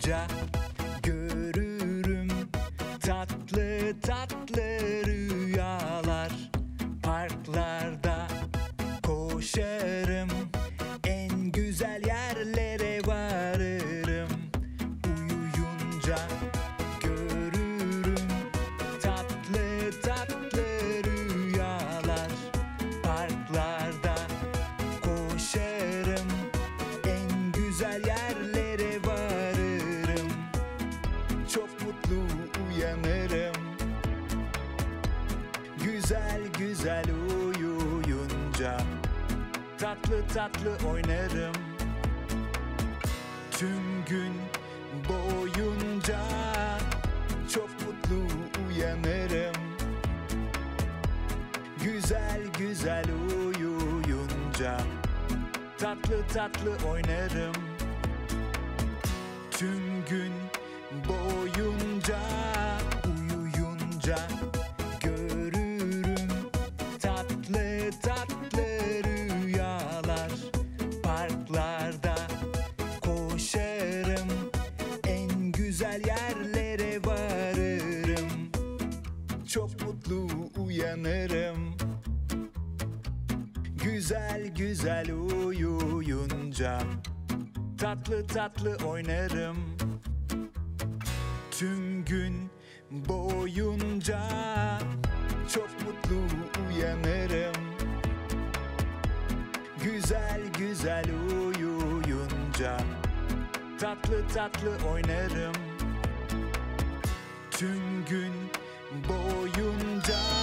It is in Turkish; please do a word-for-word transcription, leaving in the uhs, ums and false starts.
uyuyunca görürüm tatlı tatlı rüyalar. Parklarda koşarım, en güzel yerlere varırım. Uyuyunca görürüm tatlı tatlı rüyalar. Parklarda koşarım, en güzel yerlere varırım. Çok mutlu uyanırım, güzel güzel uyuyunca. Tatlı tatlı oynarım tüm gün boyunca. Çok mutlu uyanırım, güzel güzel uyuyunca. Tatlı tatlı oynarım tüm gün boyunca. Uyuyunca görürüm tatlı tatlı rüyalar. Parklarda koşarım, en güzel yerlere varırım. Çok mutlu uyanırım, güzel güzel uyuyunca. Tatlı tatlı oynarım tüm gün boyunca. Çok mutlu uyanırım, güzel güzel uyuyunca. Tatlı tatlı oynarım tüm gün boyunca.